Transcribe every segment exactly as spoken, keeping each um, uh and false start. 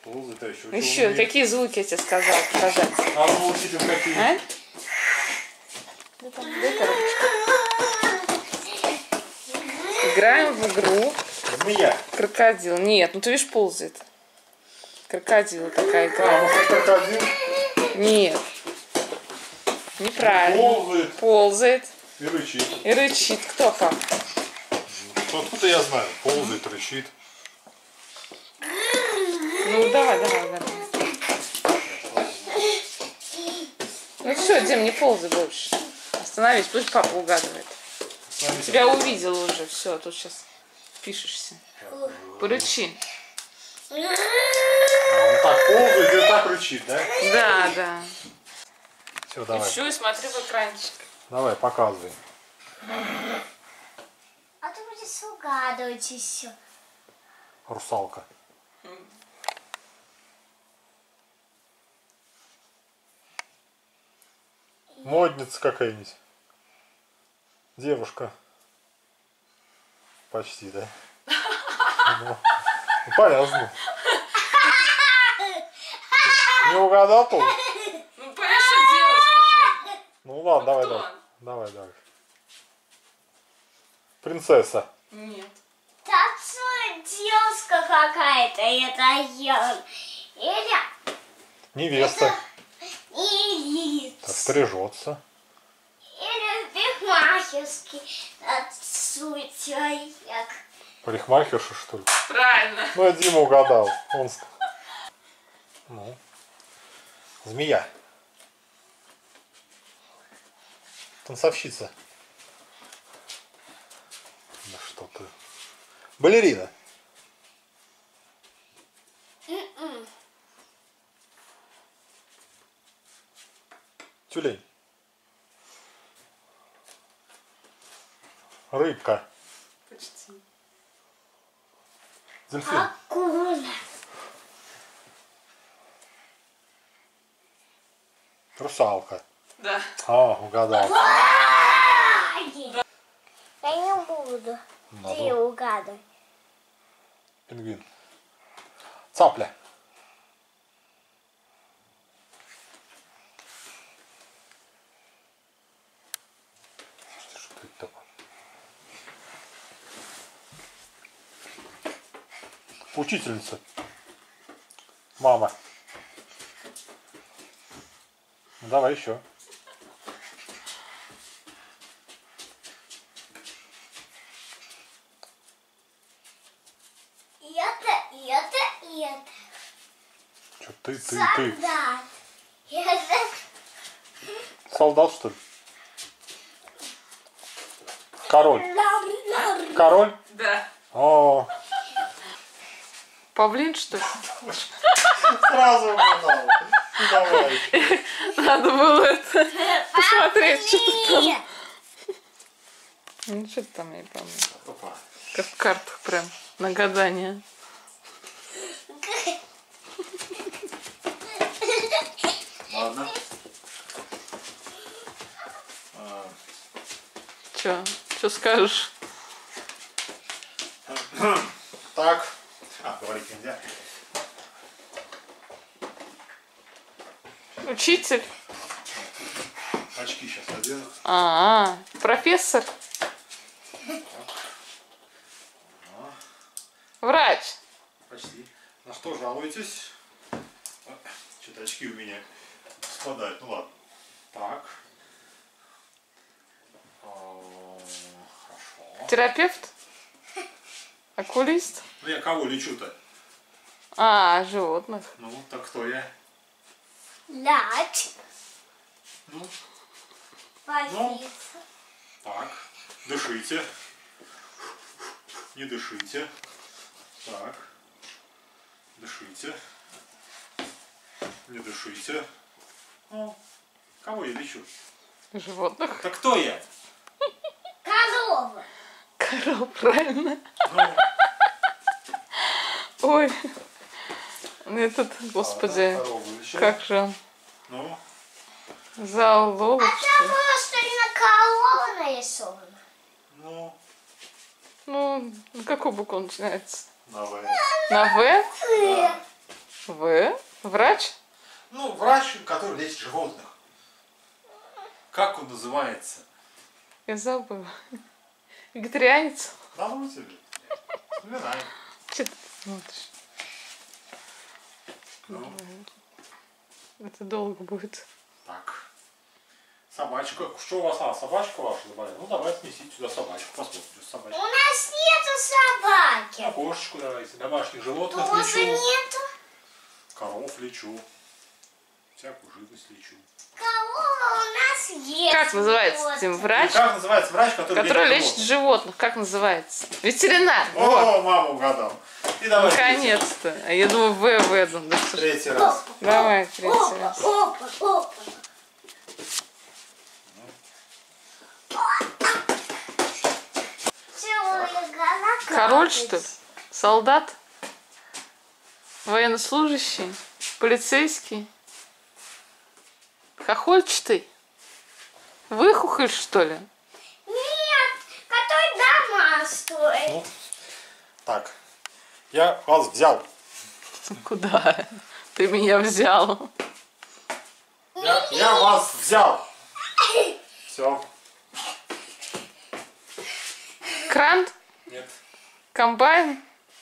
Ползает, а еще. Еще, какие звуки я тебе сказала показать? А ну учитель какие? А? Да там, дай коробочку. Играем в игру. Змея. Крокодил. Нет, ну ты видишь, ползает. Крокодил такая А, игра. ну как крокодил. Нет. Неправильно. Ползает. Ползает. И рычит. И рычит. Кто как? Ну, откуда я знаю? Ползает, рычит. Ну давай, давай, давай. Ну все, Дим, не ползай больше. Остановись, пусть папа угадывает. Тебя увидел уже, все, тут сейчас пишешься. Порычи. А, он так ползает и так рычит, да? Да, да. Все, давай. Еще и смотри в экранчик. Давай, показывай. А ты будешь угадывать еще. Русалка. Модница какая-нибудь. Девушка. Почти, да? Ну, ну, понятно. Не угадал тут? Ну, понятно, что девушка. Ну ладно, давай, кто? давай. Давай, давай. Принцесса. Нет. Так что девушка какая-то, это я. Или... Невеста. Или... Так, стрижется. Или парикмахерский танцует человек. Парикмахерша, что ли? Правильно. Ну, я Дима угадал. Он... ск- Ну. Змея. Танцовщица. Да что ты. Балерина. Тюлень. Рыбка. Почти. Дельфин. Акула. Русалка. Да. А, угадал. Я не буду. Надо. Ты угадывай. Пингвин. Цапля. Что это такое? Учительница. Мама. Ну, давай еще. И это, и это, и это. Что ты, ты, ты? Солдат. И это... Солдат, что ли? Король. Лам-лам. Король? Да. О, Павлин, что ли? сразу угадал. Давай. Надо было это посмотреть, что ты там. Нет. Ну, что ты там, я не помню. Опа. Как в картах прям, на гадание. Ладно. Че? Че скажешь? Так. А, говорить нельзя. Учитель? Очки сейчас одену. А, -а, -а. Профессор? Врач? Почти. На что жалуетесь? Что-то очки у меня спадают. Ну ладно. Так. О, хорошо. Терапевт? Окулист? Ну я кого лечу-то? А, животных. Ну, так кто я? Ляч. Ну, Позиция. так. Дышите. Не дышите. Так. Дышите. Не дышите. Ну, кого я лечу? Животных? Так кто я? Корова. Коров, правильно. Ну, Ой. Этот, господи, ладно, корову лечу. как же он? Ну, Зоолог. А там просто на корова нарисована. ну, Ну, на какую букву он начинается? давай. На В? Э, В. Ну, врач, который лечит животных. Как он называется? Я забыла. Вегетарианец? Да ну тебе. Вспоминай. Че ты смотришь? Ну, Это долго будет. так. Собачка. Что у вас? А, собачка ваша заболела? Ну, давайте несите сюда собачку. Посмотрим, что У собачка. нас нету собаки. А кошечку давайте. Домашних животных Тоже лечу. нету. Коров лечу. Всякую живность лечу. Корова у нас есть. Как называется этим И врач, как называется врач, который, который лечит лечит животных? животных? Как называется? Ветеринар. Вот. О, мама угадал. И давай Наконец-то. А я думаю, В в этом. Да что ж. третий раз. Давай, третий Опа, раз. опа, опа. Целая гора Король, капает. что ли? Солдат? Военнослужащий? Полицейский? Хохольчатый? Выхухоль, что ли? Нет, который дома строит. Ну, так. Я вас взял. Куда? Ты меня взял. Я, я вас взял. Все. Кран? Нет. Комбайн?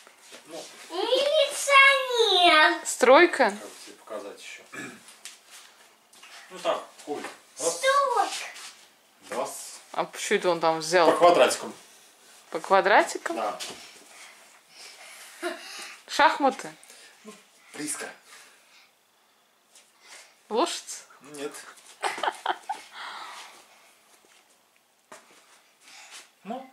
Милиционер. Стройка? Как тебе показать еще? Ну так, ой. Раз, Стук. раз. А почему это он там По взял? квадратикам. По квадратикам? Да. Шахматы? Близко. Лошадь? Нет. Ну.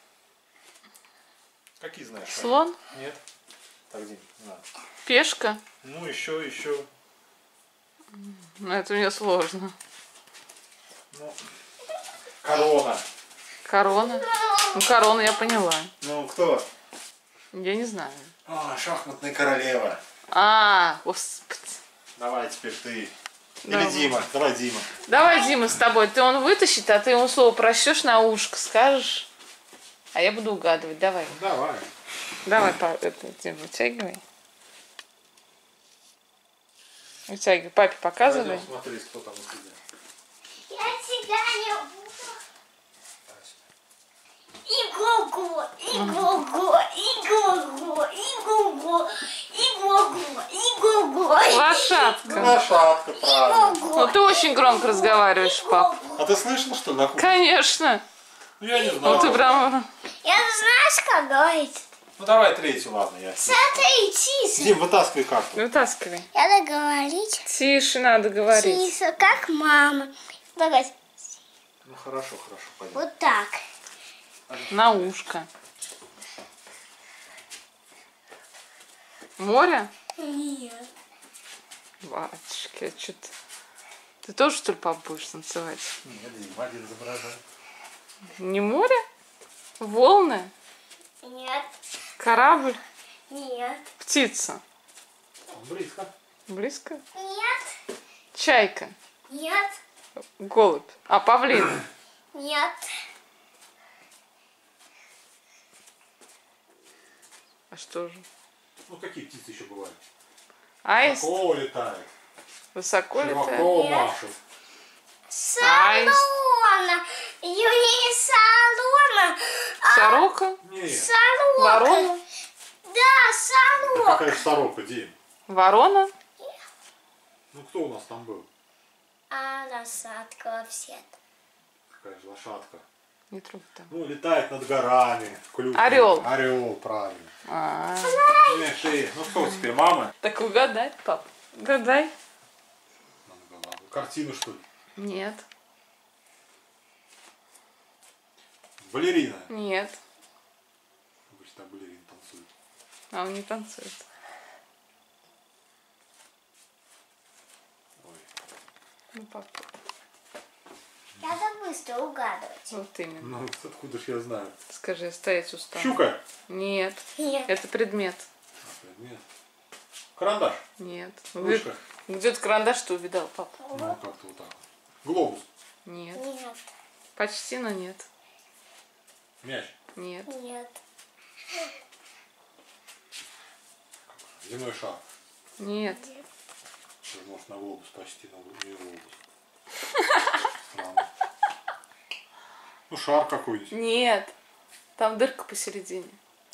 Какие знаешь? Слон? Нет. Так, Дим, не надо. Пешка? Ну, еще, еще. Ну, это мне сложно. Ну. Корона. Корона? Ну, корона я поняла. Ну, кто? Я не знаю. А, шахматная королева. А, господи. Давай теперь ты. Или Давай. Дима. Давай, Дима. Давай, Дима, с тобой. Ты он вытащит, а ты ему слово прочтешь на ушко, скажешь. А я буду угадывать. Давай. Давай. Давай, па- это, Дима, вытягивай. Вытягивай. Папе показывай. Пойдем смотреть, кто там у тебя. Я тебя не буду. Иго-го, иго-го, иго-го, иго-го, иго-го, иго-го. Лошадка. Лошадка, правильно. Ну, ты очень громко разговариваешь, пап. А ты слышал, что ли, на кухне? Конечно. Ну, я не Ну, знаю. ты прям... Я знаешь, как говорить? Ну, давай третью, ладно, я. Смотри, Дим, вытаскивай карту. Вытаскивай. Надо говорить. Тише надо говорить. Тише, как мама. Давай, Ну, хорошо, хорошо, пойдем. вот так. На ушко. Море? Нет. Батюшки, а что ты? Ты тоже, что ли, пап, будешь танцевать? Нет, Дим, один изображает. Не море? Волны? Нет. Корабль? Нет. Птица? Близко. Близко? Нет. Чайка? Нет. Голубь? А, павлин? Нет. А что же? Ну, какие птицы еще бывают? Аист? Широко летает. Высоко летает? Широко Нет. машет. Салона. Юния салона. Сорока? Нет. Сорока. Ворона? Да, сорока. Какая же сорока, Дим? Ворона? Ну, кто у нас там был? А лошадка все. Какая же лошадка? Не трогай там. Ну, летает над горами. Клюкой. Орел. Орел, правильно. А, Ну, ты. Ну, что теперь, мама? так угадать, пап. Угадай. Надо голову. Картину, что ли? Нет. Балерина. Нет. Обычно балерин танцует. А он не танцует. Ой. Ну, пап. Надо быстро угадывать. Вот именно. Ну, откуда ж я знаю? Скажи, стоять устал. Щука. Нет. Нет. Это предмет. Нет. Карандаш. Нет. Ручка. Где ты карандаш ты увидал, пап? Ну, как-то вот так. Глобус. Нет. Нет. Почти, но нет. Мяч. Нет. Нет. Земной шар. Нет. может на глобус почти, но не глобус. Странно. Ну шар какой-нибудь. Нет, там дырка посередине.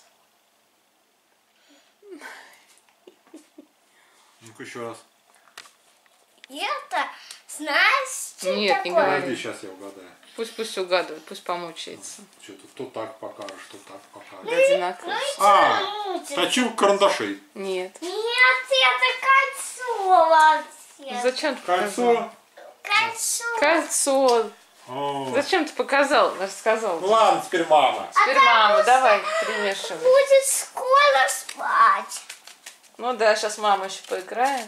Ну-ка еще раз. Это, знаешь, что Нет, не такое? говори. Подожди, сейчас я угадаю. Пусть пусть угадывает, пусть помучается. Что-то то так покажешь, то так покажешь. Одинаково. А, Мультик. точилка карандашей. Нет. Нет, это кольцо вообще. Зачем ты показал? Кольцо. Кольцо. Кольцо. О. Зачем ты показал? Рассказал. Ну ладно, теперь мама. Теперь мама, давай, примешивай. Будет скоро спать. Ну да, сейчас мама еще поиграет.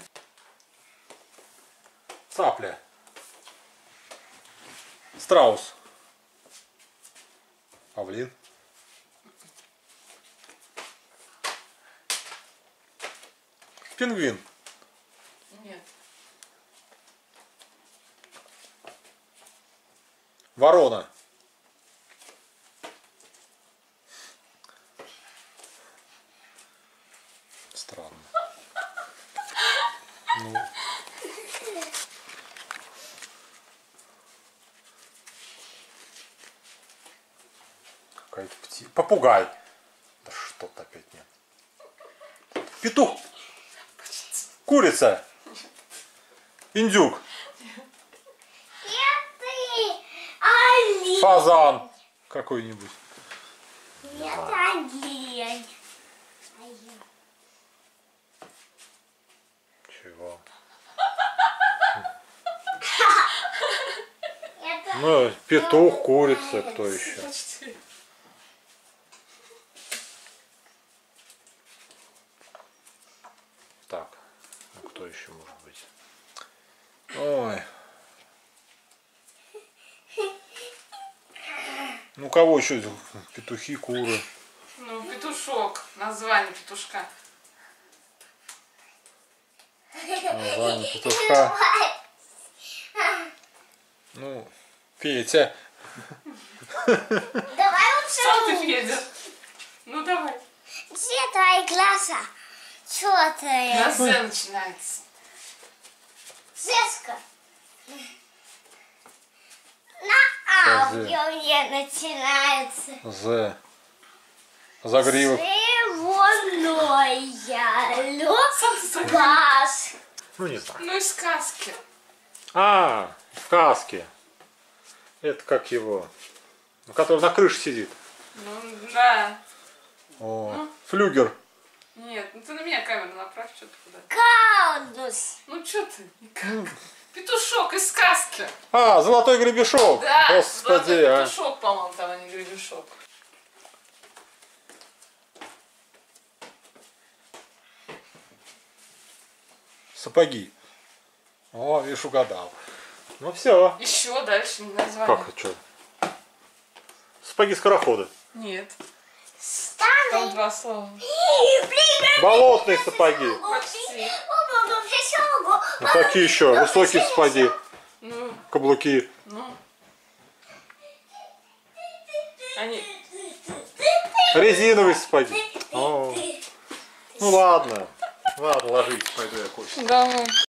Цапля. Страус. Павлин. Пингвин. Нет. Ворона. Странно. Ну. Какая-то птица. Попугай. Да что-то опять нет. Петух. Курица. Индюк. Это олень. Фазан. Какой-нибудь. Это олень. Чего? Это Ну, петух, курица, кто еще? Почти. Так, ну кто еще может быть? Ой. Ну кого еще? Петухи, куры. Ну, петушок. Название петушка. Название петушка. Ну, Петя. Давай лучше. Сам ты, Федя. Ну, давай. Где твои глаза? Что На ты? З начинается. Зеска. На А у меня начинается. З. Загривок. Зеленое Сам ты сам. глаз. Ну не знаю. Ну, из сказки. А, в каске. Это как его? Ну, который на крыше сидит. Ну, да. О, флюгер. Нет, ну ты на меня камеру направь, что ты куда. Каунус. Ну, что ты? Никак. Петушок из сказки. А, золотой гребешок. Да, Господи, золотой а. петушок, по-моему, там, а не гребешок. Сапоги. О, видишь, угадал. Ну все. Еще дальше название. Как, что? Сапоги-скороходы. Нет. Станы. Там два слова. Болотные сапоги. Почти. Ну, какие еще? Высокие сапоги. Ну, Каблуки. ну. Они... Резиновые сапоги. О. Ну ладно. Ладно, ложитесь, пойду я кофе. Давай.